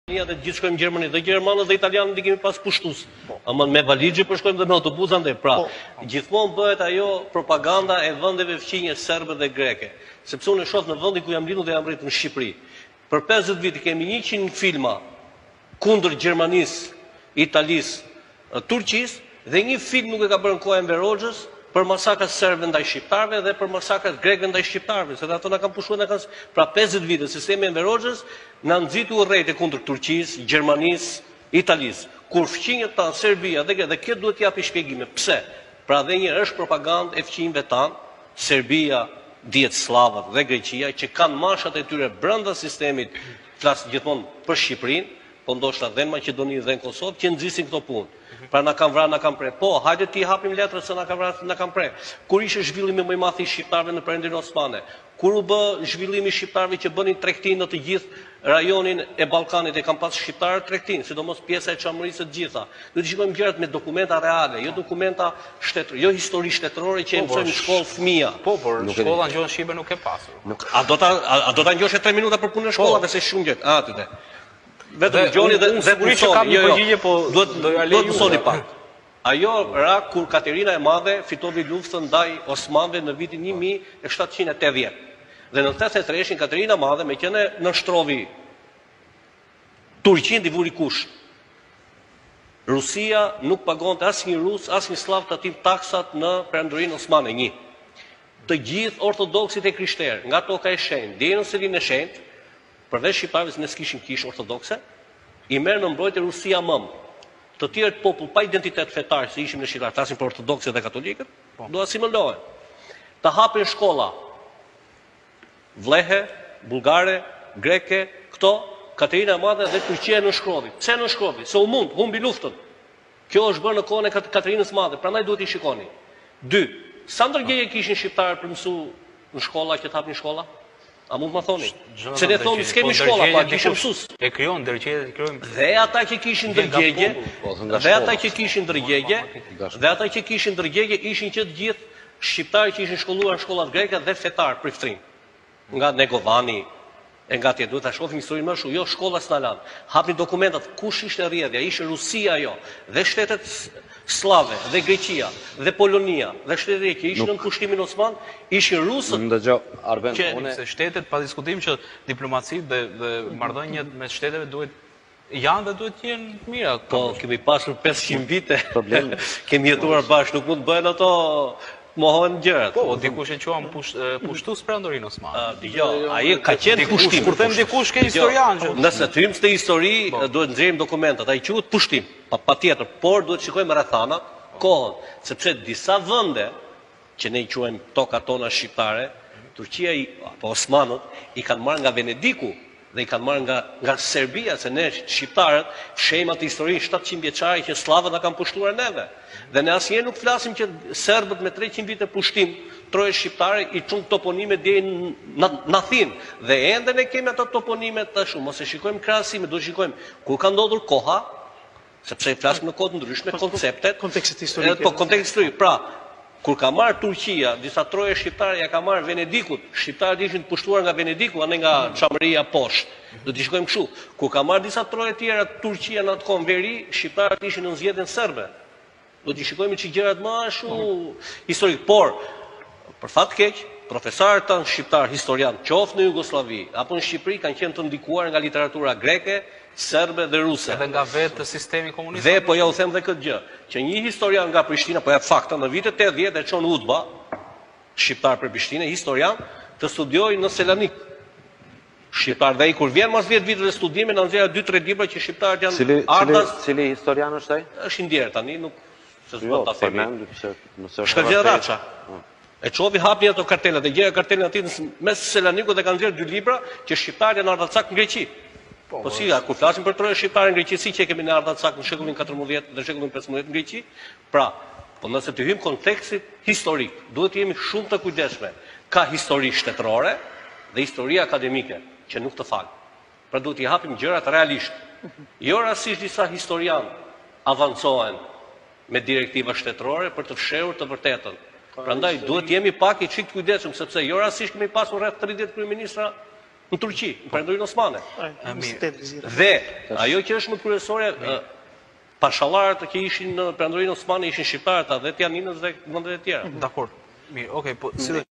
Dhe gjithë shkojmë në Gjermani, dhe Gjermanët dhe Italianët i kemi pas pushtues. Ama me valixhe po shkojmë dhe me autobus andaj. Pra, gjithmonë bëhet ajo propaganda e vendeve fqinje serbe dhe greke. Sepse unë e shoh në vendin ku jam lindur dhe jam rritur në Shqipëri. Për 50 vite kemi 100 filma kundër Gjermanisë, Italisë, Turqisë dhe një film nuk e ka bërë në kohën Enver Hoxhës për masakrat serbe ndaj shqiptarëve dhe për masakrat greke ndaj shqiptarëve, se ato na kanë pushuar pra 50 vite sistemi Enver Hoxhës na nxitu urrejtë kundër Turqisë, Gjermanisë, Italisë. Kur fqinjet tanë Serbia dhe kjo duhet t'japi shpjegime. Pse? Pra dhe një është propagandë e fqinjve tanë, Serbia, dihet Slavët dhe Greqia që kanë mashat e tyre brenda sistemit, flas gjithmonë për Shqipërinë, po ndoshta dhe në Maqedoni dhe në Kosovë që nxisin këto punë. Pra na kanë vrarë, na kanë prerë. Po, hajde ti hapim letrën se na kanë vrarë, na kanë prerë. Kur ishte zhvillimi më i madh i shqiptarëve në Perëndinë Osmane, kur u bë zhvillimi i shqiptarëve që bënin tregtinë në të gjithë rajonin e Ballkanit e kanë pas shqiptarë tregtinë, sidomos pjesa e Çamurisë të gjitha. Do të shikojmë gjërat me dokumenta reale, jo dokumenta shtetërore, jo histori shtetërore që e mësojnë në shkollë fëmia. Po, por shkolla në gjuhën shqipe nuk e pasur. A do ta ngjosh 3 minuta për punën e shkollave se shumë gjë. Aty. Vetëm gjoni dhe sigurisht kam një përgjigje, po duhet mësoni pak. Ajo ra kur Katerina e Madhe fitoi luftën ndaj Osmanëve në vitin 1780. Dhe në 83 Katerina e Madhe me qenë nënshtrovi Turqinë dhe vuri kush. Rusia nuk pagonte asnjë rus, asnjë slav të atim taksat në Perëndorinë Osmane 1. Të gjithë ortodoksit e krishterë, nga toka e shenjtë deri në Selinë e shenjtë, përveç shqiptarëve ne s'kishin kishë ortodokse, i merr në mbrojtje Rusia mëm. Të tjerët popull pa identitet fetar, si ishim në shqiptar, flasim për ortodoksët dhe katolikët, do asimilohen. Të hapin shkolla vlehe, bulgare, greke, këto, Katerina e Madhe dhe Turqia në shkrovi. Pse në shkrovi? Se u mund, humbi luftën. Kjo është bërë në kohën e Katerinës Madhe, prandaj duhet i shikoni. 2. Sa ndërgjegjë kishin shqiptarë për mësu në shkolla që të hapin shkolla? A mund më thoni? Se ne thonë, s'kemi shkolla, pa kishë mësus. E kryon, ndërgjegje, kryon. Dhe ata që kishin ndërgjegje, dhe ata që kishin ndërgjegje, ishin që të gjithë shqiptarë që ishin shkolluar në shkollat greke dhe fetar për ftrim. Nga Negovani, e nga tjetë, duhet ta shohim historinë më shumë, jo shkolla s'na lan. Hapni dokumentat, kush ishte rrjedhja? Ishte Rusia jo, dhe shtetet slave, dhe Greqia, dhe Polonia, dhe shtetet që ishin në pushtimin osman, ishin rusët. Ndëgjoj, Arben, unë se shtetet pa diskutim që diplomacitë dhe marrëdhëniet me shteteve duhet janë dhe duhet të jenë mira. Po, kemi pasur 500 vite. Kemi jetuar bashkë, nuk mund të bëhen ato mohohen gjërat. Po, dikush e quan pushtues Perëndorinë Osmane. Jo, ai ka qenë pushtim. Kur them dikush ke historian që. Nëse të hyjmë te histori, duhet nxjerrim dokumentat. Ai quhet pushtim. Patjetër, por duhet shikojmë rrethanat, kohën, sepse disa vende që ne i quajmë tokat tona shqiptare, Turqia apo Osmanët i kanë marrë nga Venediku dhe i kanë marrë nga Serbia, se ne shqiptarët shehim atë historinë 700 vjeçare që slavët na kanë pushtuar neve. Dhe ne asnjëherë nuk flasim që serbët me 300 vite pushtim, troje shqiptare i çun toponime deri në Athinë. Dhe ende ne kemi ato toponime tash, mos e shikojmë krahasime, do shikojmë ku ka ndodhur koha, sepse flasim në kohë të ndryshme, konceptet, kontekstit historik. Po konteksti historik. Pra, kur ka marrë Turqia, disa troje shqiptare ja ka marrë Venedikut, shqiptarët ishin të pushtuar nga Venediku, anë nga Çamëria poshtë. Do t'i shikojmë kështu. Kur ka marrë disa troje tjera Turqia në atë kohë veri, shqiptarët ishin në zgjedhjen serbe. Do t'i shikojmë që gjërat më ashtu historik, por për fat keq, profesorët tanë shqiptar historian, qoftë në Jugosllavi apo në Shqipëri kanë qenë të ndikuar nga literatura greke, serbe dhe ruse. Edhe nga vetë sistemi komunist. Dhe po ja u them dhe këtë gjë, që një historian nga Prishtina, po ja fakta në vitet 80 e çon Udba, shqiptar për Prishtinë, historian, të studiojë në Selanik. Shqiptar dhe ai kur vjen mas 10 viteve studime na nxjerrë 2-3 libra që shqiptarët janë ardhas. Cili historian është ai? Është i ndjer tani, nuk se s'do ta themi. Shkëlqyer Raça. E çovi hapni ato kartelat, e gjeja kartelën aty mes Selanikut dhe kanë nxjerrë 2 libra që shqiptarët janë ardhacak në Greqi. Po si, kur flasim për troje shqiptare në Greqi, si që kemi në ardhacak në shekullin 14 dhe shekullin 15 në Greqi, pra, po nëse të hyjmë kontekstit historik, duhet të jemi shumë të kujdesshme. Ka histori shtetërore dhe histori akademike, që nuk të falë. Pra duhet t'i hapim gjërat realisht. Jo rastisht disa historian avancohen me direktiva shtetërore për të fshehur të vërtetën. Prandaj duhet jemi pak i çik të kujdesshëm, sepse jo rastisht kemi pasur rreth 30 kryeministra në Turqi, në Perëndorinë Osmane. Dhe ajo që është më kryesore, pashallarët që ishin në Perëndorinë Osmane ishin shqiptarët, dhe janinës dhe vendet e tjera. Dakor. Mirë, okay, po